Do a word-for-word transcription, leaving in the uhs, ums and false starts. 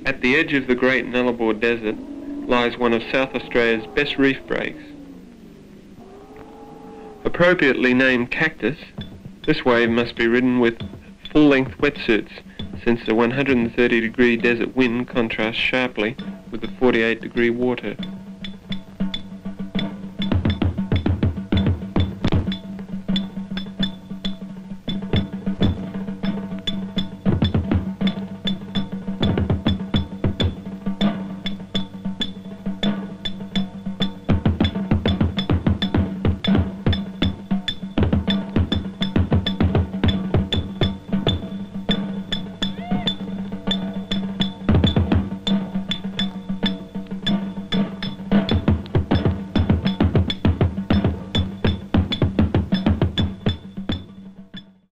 At the edge of the Great Nullarbor Desert lies one of South Australia's best reef breaks. Appropriately named Cactus, this wave must be ridden with full-length wetsuits, since the one hundred thirty degree desert wind contrasts sharply with the forty-eight degree water.